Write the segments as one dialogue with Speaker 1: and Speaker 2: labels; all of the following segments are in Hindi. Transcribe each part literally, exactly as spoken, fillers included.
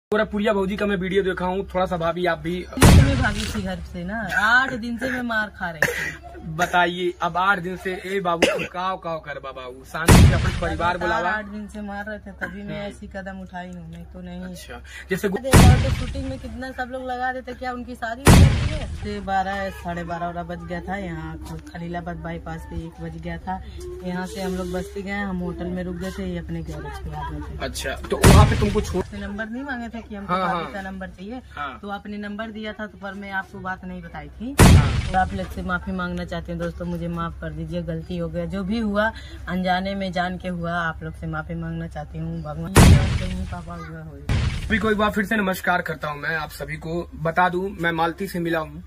Speaker 1: पूरा पुरिया भौजी का मैं वीडियो देखा हूँ, थोड़ा सा भाभी आप भी
Speaker 2: मैं भागी थी घर से ना, आठ दिन से मैं मार खा रही थी।
Speaker 1: बताइए अब आठ दिन से ए बाबू काव काव कर बाबू शांति से अपने परिवार बुलावा।
Speaker 2: आठ दिन से मार रहे थे तभी मैं ऐसी कदम उठाई हूँ, नहीं तो नहीं।
Speaker 1: अच्छा जैसे
Speaker 2: तो शूटिंग में कितना सब लोग लगा देते, क्या उनकी शादी हो जाती है? से बारह साढ़े बारह बज गया था, यहाँ खलीलाबाद बाईपास पे एक बज गया था। यहाँ से हम लोग बस्ती गए, हम होटल में रुक गए थे, ये अपने गैरेज पे आ गए थे।
Speaker 1: अच्छा तो वहाँ पे तुमको छोड़
Speaker 2: नंबर नहीं मांगे थे कि हमको
Speaker 1: हाँ,
Speaker 2: हाँ, का नंबर चाहिए हाँ। तो आपने नंबर दिया था, तो पर मैं आपको बात नहीं बताई थी
Speaker 1: हाँ।
Speaker 2: तो आप लोग से माफी मांगना चाहते हैं दोस्तों, मुझे माफ कर दीजिए, गलती हो गया, जो भी हुआ अनजाने में जान के हुआ, आप लोग से माफी मांगना चाहती हूँ। भगवान कहीं पापा हुआ हो।
Speaker 1: अभी कोई बार फिर से नमस्कार करता हूँ। मैं आप सभी को बता दूं, मैं मालती से मिला हूँ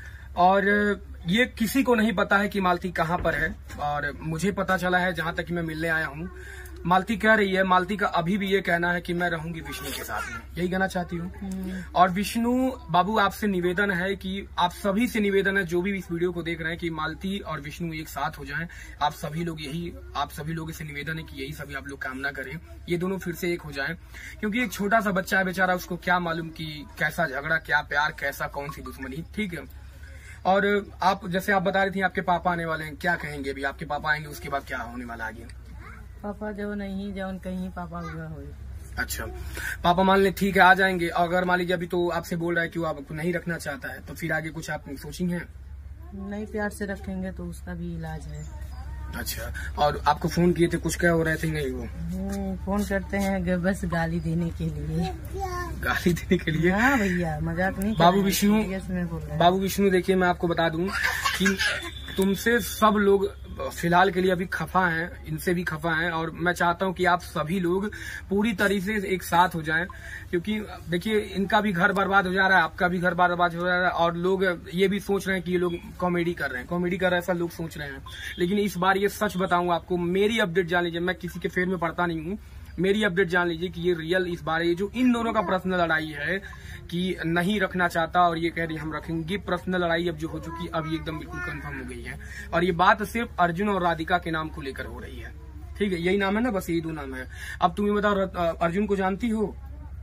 Speaker 1: और ये किसी को नहीं पता है कि मालती कहाँ पर है, और मुझे पता चला है जहाँ तक कि मैं मिलने आया हूँ। मालती कह रही है, मालती का अभी भी ये कहना है कि मैं रहूंगी विष्णु के साथ में, यही कहना चाहती हूँ। और विष्णु बाबू आपसे निवेदन है कि आप सभी से निवेदन है, जो भी इस वीडियो को देख रहे हैं, कि मालती और विष्णु एक साथ हो जाएं। आप सभी लोग यही आप सभी लोगों से निवेदन है कि यही सभी आप लोग कामना करें, ये दोनों फिर से एक हो जाएं। क्योंकि एक छोटा सा बच्चा है बेचारा, उसको क्या मालूम कि कैसा झगड़ा, क्या प्यार, कैसा कौन सी दुश्मनी। ठीक है। और आप जैसे आप बता रही थी आपके पापा आने वाले हैं, क्या कहेंगे अभी? आपके पापा आएंगे उसके बाद क्या होने वाला आगे?
Speaker 2: पापा जो नहीं जौन कहीं पापा हुआ हो।
Speaker 1: अच्छा पापा मान ले ठीक है आ जाएंगे। अगर मान लीजिए अभी तो आपसे बोल रहा है कि वो आपको नहीं रखना चाहता है, तो फिर आगे कुछ आप सोची हैं?
Speaker 2: नहीं, प्यार से रखेंगे तो उसका भी इलाज है।
Speaker 1: अच्छा और आपको फोन किए थे, कुछ क्या हो रहे थे? नहीं वो
Speaker 2: फोन करते हैं बस गाली देने के लिए।
Speaker 1: गाली देने के लिए?
Speaker 2: हाँ भैया मजाक नहीं।
Speaker 1: बाबू विष्णु बाबू विष्णु देखिए मैं आपको बता दूं कि तुमसे सब लोग फिलहाल के लिए अभी खफा हैं, इनसे भी खफा हैं, और मैं चाहता हूं कि आप सभी लोग पूरी तरीके से एक साथ हो जाएं। क्योंकि देखिए इनका भी घर बर्बाद हो जा रहा है, आपका भी घर बर्बाद हो जा रहा है, और लोग ये भी सोच रहे हैं कि ये लोग कॉमेडी कर रहे हैं कॉमेडी कर रहे हैं ऐसा लोग सोच रहे हैं। लेकिन इस बार ये सच बताऊं आपको, मेरी अपडेट जान लीजिए, मैं किसी के फेर में पड़ता नहीं हूँ, मेरी अपडेट जान लीजिए कि ये रियल इस बार ये जो इन दोनों का पर्सनल लड़ाई है कि नहीं रखना चाहता और ये कह रही हम रखेंगे, पर्सनल लड़ाई अब जो हो चुकी अब ये एकदम बिल्कुल कंफर्म हो गई है। और ये बात सिर्फ अर्जुन और राधिका के नाम को लेकर हो रही है। ठीक है, यही नाम है ना, बस यही दो नाम है। अब तुम्हें बताओ, अर्जुन को जानती हो?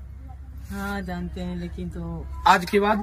Speaker 2: हाँ जानते हैं, लेकिन तो
Speaker 1: आज के बाद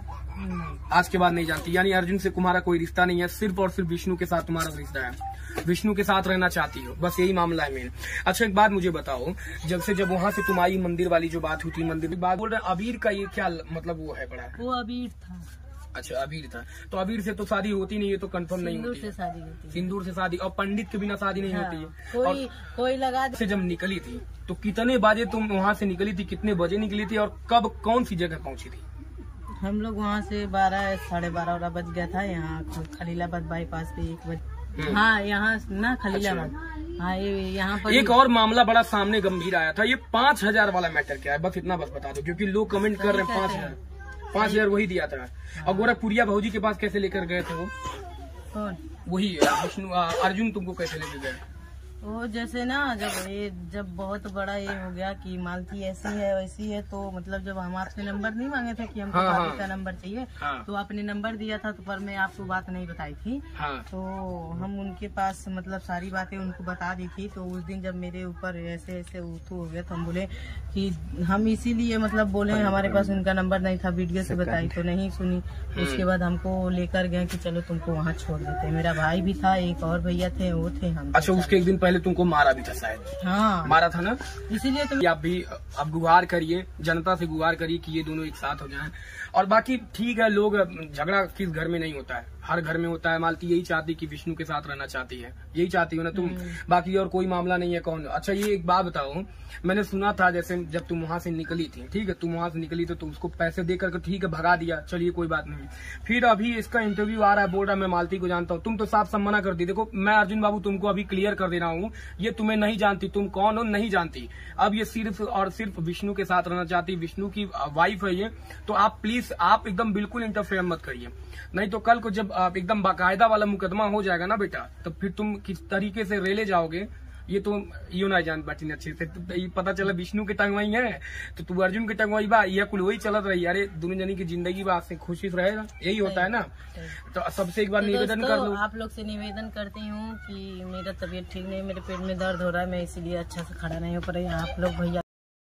Speaker 1: आज के बाद नहीं जानती, यानी अर्जुन से तुम्हारा कोई रिश्ता नहीं है, सिर्फ और सिर्फ विष्णु के साथ तुम्हारा रिश्ता है, विष्णु के साथ रहना चाहती हो, बस यही मामला है मेन। अच्छा एक बात मुझे बताओ, जब से जब वहाँ से तुम आई, मंदिर वाली जो बात हुई थी, मंदिर की बात बोल रहे हैं, अबीर का ये क्या मतलब वो है? बड़ा
Speaker 2: वो अबीर था।
Speaker 1: अच्छा अबीर था, तो अबीर से तो शादी होती नहीं है, तो कंफर्म नहीं होती
Speaker 2: से शादी होती है।
Speaker 1: सिंदूर से शादी, और पंडित के बिना शादी नहीं
Speaker 2: हाँ,
Speaker 1: होती है।
Speaker 2: कोई और कोई लगा
Speaker 1: से जब निकली थी तो कितने बजे तुम वहाँ से निकली थी, कितने बजे निकली थी, और कब कौन सी जगह पहुँची थी?
Speaker 2: हम लोग वहाँ से बारह साढ़े बारह बज गया था, यहाँ खलीलाबाद बाईपास पे एक बजे। हाँ यहाँ ना खलीलाबाद। अच्छा। हाँ ये यहाँ पर
Speaker 1: एक और मामला बड़ा सामने गंभीर आया था, ये पाँच हजार वाला मैटर क्या है? बस इतना बस बता दो, क्योंकि लोग कमेंट कर रहे हैं पाँच हजार पाँच हजार वही दिया था। और गोरा पुरिया भौजी के पास कैसे लेकर गए थे वो?
Speaker 2: कौन?
Speaker 1: वही विष्णु अर्जुन तुमको कैसे लेकर गए?
Speaker 2: वो जैसे ना जब ये जब बहुत बड़ा ये हो गया कि मालती ऐसी है वैसी है, तो मतलब जब हम आपसे नंबर नहीं मांगे थे कि हमको
Speaker 1: हाँ,
Speaker 2: हाँ, का नंबर चाहिए हाँ, तो आपने नंबर दिया था, तो पर मैं आपको बात नहीं बताई थी हाँ, तो हम उनके पास मतलब सारी बातें उनको बता दी थी। तो उस दिन जब मेरे ऊपर ऐसे ऐसे उठू हो गया, तो हम बोले कि हम इसीलिए मतलब बोले हमारे पास उनका नंबर नहीं था, वीडियो से बताई तो नहीं सुनी। उसके बाद हमको लेकर गए कि चलो तुमको वहाँ छोड़ देते। मेरा भाई भी था, एक और भैया थे, वो थे हम।
Speaker 1: अच्छा उसके एक दिन पहले तुमको मारा भी था शायद?
Speaker 2: हाँ
Speaker 1: मारा था ना,
Speaker 2: इसीलिए तो
Speaker 1: आप भी अब गुहार करिए, जनता से गुहार करिए कि ये दोनों एक साथ हो जाएं। और बाकी ठीक है, लोग झगड़ा किस घर में नहीं होता है, हर घर में होता है। मालती यही चाहती कि विष्णु के साथ रहना चाहती है, यही चाहती हो ना तुम, बाकी और कोई मामला नहीं है। कौन? अच्छा ये एक बात बताओ, मैंने सुना था जैसे जब तुम वहां से निकली थी, ठीक है, तुम वहां से निकली तो तुम उसको पैसे दे करके ठीक है भगा दिया, चलिए कोई बात नहीं। फिर अभी इसका इंटरव्यू आ रहा है, बोल रहा है मैं मालती को जानता हूँ, तुम तो साफ साफ मना कर दी। देखो मैं अर्जुन बाबू तुमको अभी क्लियर कर दे रहा हूँ, ये तुम्हें नहीं जानती, तुम कौन हो नहीं जानती। अब ये सिर्फ और सिर्फ विष्णु के साथ रहना चाहती, विष्णु की वाइफ है ये, तो आप प्लीज आप एकदम बिल्कुल इंटरफेयर मत करिए, नहीं तो कल को जब आप एकदम बाकायदा वाला मुकदमा हो जाएगा ना बेटा, तो फिर तुम किस तरीके से रेले जाओगे ये तो यो ना जान बाटी अच्छे से। तो पता चला विष्णु के टंगवाई है तो तू अर्जुन के टंगवाई बा, यह कुल वही चलत रही। अरे दोनों जनी की जिंदगी बा से खुशी से रहेगा, यही होता है ना। तो सबसे एक बार
Speaker 2: तो
Speaker 1: निवेदन कर लो,
Speaker 2: आप लोग से निवेदन करती हूँ कि मेरा तबीयत ठीक नहीं, मेरे पेट में दर्द हो रहा है, मैं इसीलिए अच्छा से खड़ा नहीं हो पा रही। आप लोग भैया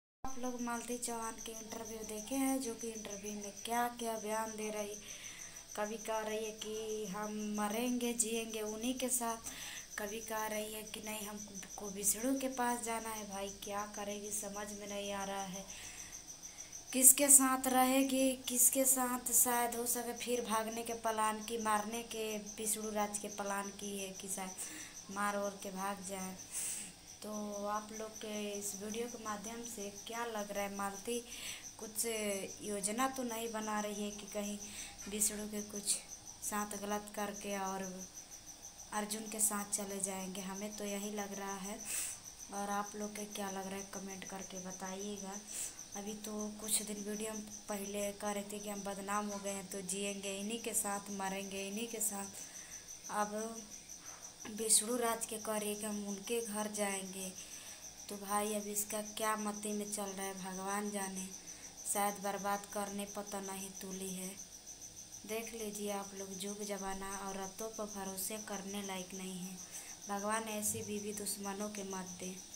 Speaker 3: लोग मालती चौहान के इंटरव्यू देखे हैं, जो कि इंटरव्यू में क्या क्या बयान दे रही। कभी कह रही है कि हम मरेंगे जिएंगे उन्हीं के साथ, कभी कह रही है कि नहीं हमको विष्णु के पास जाना है। भाई क्या करेगी समझ में नहीं आ रहा है, किसके साथ रहेगी, किसके साथ शायद हो सके फिर भागने के प्लान की, मारने के विष्णु राज के प्लान की है कि शायद मार और के भाग जाए। तो आप लोग के इस वीडियो के माध्यम से क्या लग रहा है, मालती कुछ योजना तो नहीं बना रही है कि कहीं विष्णु के कुछ साथ गलत करके और अर्जुन के साथ चले जाएंगे? हमें तो यही लग रहा है। और आप लोग के क्या लग रहा है कमेंट करके बताइएगा। अभी तो कुछ दिन वीडियो हम पहले कह रहे थे कि हम बदनाम हो गए हैं तो जिएंगे इन्हीं के साथ, मरेंगे इन्हीं के साथ। अब विष्णु राज के कह रही है कि हम उनके घर जाएंगे। तो भाई अब इसका क्या मती में चल रहा है भगवान जाने, शायद बर्बाद करने पता नहीं तुली है। देख लीजिए आप लोग, जुग जमाना औरतों पर भरोसे करने लायक नहीं है। भगवान ऐसी बीवी दुश्मनों के मत दे।